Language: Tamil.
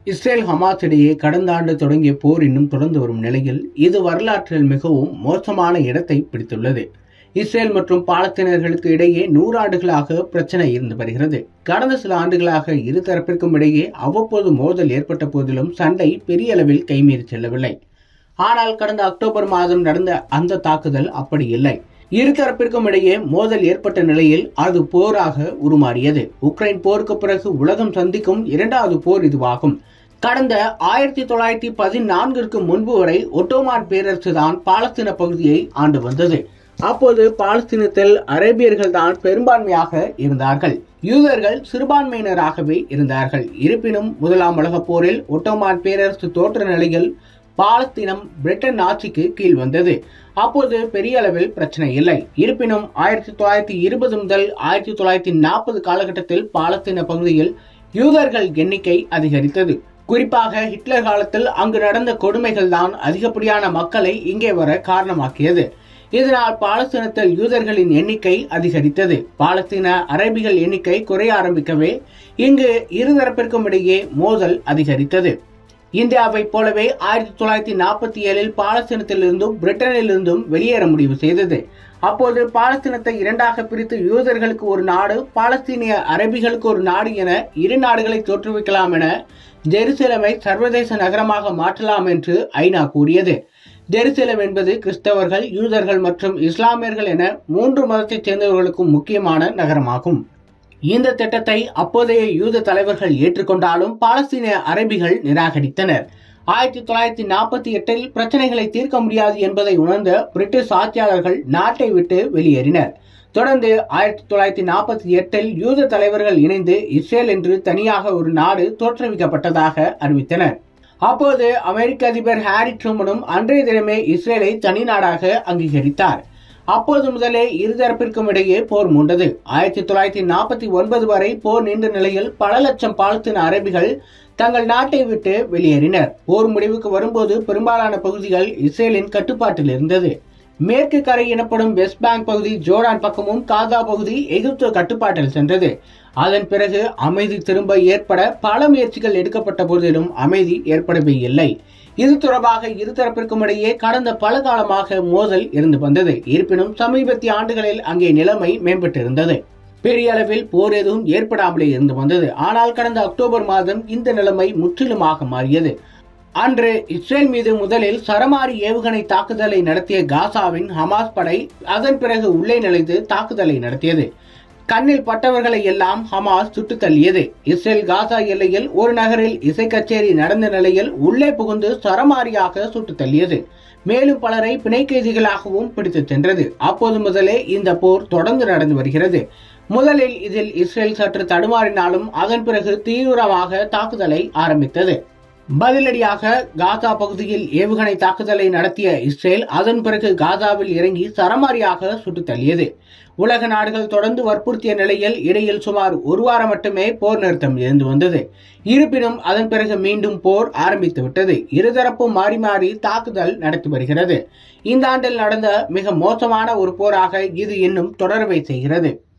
இஸ்ரேல் ஹமாஸ் இடையே கடந்த ஆண்டு தொடங்கிய போர் இன்னும் தொடர்ந்து வரும் நிலையில் இது வரலாற்றில் மிகவும் மோசமான இடத்தை பிடித்துள்ளது. இஸ்ரேல் மற்றும் பாலஸ்தீனர்களுக்கு இடையே 100 ஆண்டுகளாக பிரச்சனை இருந்து வருகிறது. கடந்த சில ஆண்டுகளாக இரு தரப்பிற்கும் இடையே அவ்வப்போது மோதல் ஏற்பட்ட போதிலும் சண்டை பெரிய அளவில் கைமீறி செல்லவில்லை. ஆனால் கடந்த அக்டோபர் மாதம் நடந்த அந்த தாக்குதல் அப்படி இல்லை. இருதரப்பிற்கும் இடையே மோதல் ஏற்பட்ட நிலையில் அது போராக உருமாறியது. உக்ரைன் போருக்கு பிறகு உலகம் சந்திக்கும் 2வது போர் இதுவாகும். கடந்த 1914 முன்பு வரை ஒட்டோமான் பேரரசு தான் பாலஸ்தீன பகுதியை ஆண்டு வந்தது. அப்போது பாலஸ்தீனத்தில் அரேபியர்கள் தான் பெரும்பான்மையாக இருந்தார்கள். யூதர்கள் சிறுபான்மையினராகவே இருந்தார்கள். இருப்பினும் 1ஆம் உலகப் போரில் ஒட்டோமான் பேரரசு தோற்ற நிலையில் பாலஸ்தீனம் பிரிட்டன் ஆட்சிக்கு கீழ் வந்தது. அப்போது பெரிய அளவில் பிரச்சனை இல்லை. இருப்பினும் 1920 முதல் 1940 காலகட்டத்தில் பாலஸ்தீன பகுதியில் யூதர்கள் எண்ணிக்கை அதிகரித்தது. குறிப்பாக ஹிட்லர் காலத்தில் அங்கு நடந்த கொடுமைகள் தான் அதிகப்படியான மக்களை இங்கே வர காரணமாக்கியது. இதனால் பாலஸ்தீனத்தில் யூதர்களின் எண்ணிக்கை அதிகரித்தது. பாலஸ்தீன அரேபிகள் எண்ணிக்கை குறைய ஆரம்பிக்கவே இங்கு இருதரப்பிற்கும் இடையே மோதல் அதிகரித்தது. இந்தியாவை போலவே 1947 பாலஸ்தீனத்திலிருந்தும் பிரிட்டனிலிருந்தும் வெளியேற முடிவு செய்தது. அப்போது பாலஸ்தீனத்தை 2ஆக பிரித்து யூதர்களுக்கு ஒரு நாடு, பாலஸ்தீனிய அரேபிகளுக்கு ஒரு நாடு என 2 நாடுகளை தோற்றுவிக்கலாம் என ஜெருசலேமை சர்வதேச நகரமாக மாற்றலாம் என்று ஐநா கூறியது. ஜெருசலேம் என்பது கிறிஸ்தவர்கள், யூதர்கள் மற்றும் இஸ்லாமியர்கள் என 3 மதத்தைச் சேர்ந்தவர்களுக்கும் முக்கியமான நகரமாகும். இந்த திட்டத்தை அப்போதைய யூத தலைவர்கள் ஏற்றுக்கொண்டாலும் பாலஸ்தீன அரேபிகள் நிராகரித்தனர். 1948 பிரச்சனைகளை தீர்க்க முடியாது என்பதை உணர்ந்த பிரிட்டிஷ் ஆட்சியாளர்கள் நாட்டை விட்டு வெளியேறினர். தொடர்ந்து 1948 யூத தலைவர்கள் இணைந்து இஸ்ரேல் என்று தனியாக ஒரு நாடு தோற்றுவிக்கப்பட்டதாக அறிவித்தனர். அப்போது அமெரிக்க அதிபர் ஹாரி ட்ரூமனும் அன்றைய தினமே இஸ்ரேலை தனி நாடாக அங்கீகரித்தார். அப்போது முதலே இருதரப்பிற்கும் இடையே போர் மூண்டது. 1949 வரை போர் நீண்ட நிலையில் பல லட்சம் பாலஸ்தீன அரேபிகள் தங்கள் நாட்டை விட்டு வெளியேறினர். போர் முடிவுக்கு வரும்போது பெரும்பாலான பகுதிகள் இஸ்ரேலின் கட்டுப்பாட்டில் இருந்தது. மேற்கு கரை எனப்படும் வெஸ்ட் பேங்க் பகுதி ஜோர்டான் பக்கமும், காசா பகுதி எகிப்து கட்டுப்பாட்டில் சென்றது. அதன் பிறகு அமைதி திரும்ப ஏற்பட பல முயற்சிகள் எடுக்கப்பட்ட போதிலும் அமைதி ஏற்படவே இல்லை. இது தொடர்பாக இருதரப்பிற்கும் இடையே கடந்த பல காலமாக மோதல் இருந்து வந்தது. இருப்பினும் சமீபத்திய ஆண்டுகளில் அங்கே நிலைமை மேம்பட்டிருந்தது. பெரிய அளவில் போர் எதுவும் ஏற்படாமலே இருந்து வந்தது. ஆனால் கடந்த அக்டோபர் மாதம் இந்த நிலைமை முற்றிலுமாக மாறியது. அன்று இஸ்ரேல் மீது முதலில் சரமாரி ஏவுகணை தாக்குதலை நடத்திய காசாவின் ஹமாஸ் படை அதன் பிறகு உள்ளே நுழைந்து தாக்குதலை நடத்தியது. கண்ணில் பட்டவர்களை எல்லாம் ஹமாஸ் சுட்டு தள்ளியது. இஸ்ரேல் காசா எல்லையில் ஒரு நகரில் இசை கச்சேரி நடந்த நிலையில் உள்ளே புகுந்து சரமாரியாக சுட்டு தள்ளியது. மேலும் பலரை பிணை கைதிகளாகவும் பிடித்து சென்றது. அப்போது முதலே இந்த போர் தொடர்ந்து நடந்து வருகிறது. முதலில் இதில் இஸ்ரேல் சற்று தடுமாறினாலும் அதன் பிறகு தீவிரமாக தாக்குதலை ஆரம்பித்தது. பதிலடியாக காசா பகுதியில் ஏவுகணை தாக்குதலை நடத்திய இஸ்ரேல் அதன் பிறகு காசாவில் இறங்கி சரமாரியாக சுட்டு தள்ளியது. உலக நாடுகள் தொடர்ந்து வற்புறுத்திய நிலையில் இடையில் சுமார் 1 வாரம் மட்டுமே போர் நிறுத்தம் இருந்து வந்தது. இருப்பினும் அதன் பிறகு மீண்டும் போர் ஆரம்பித்து விட்டது. இருதரப்பும் மாறி மாறி தாக்குதல் நடத்தி வருகிறது. இந்த ஆண்டில் நடந்த மிக மோசமான ஒரு போராக இது இன்னும் தொடரவே செய்கிறது.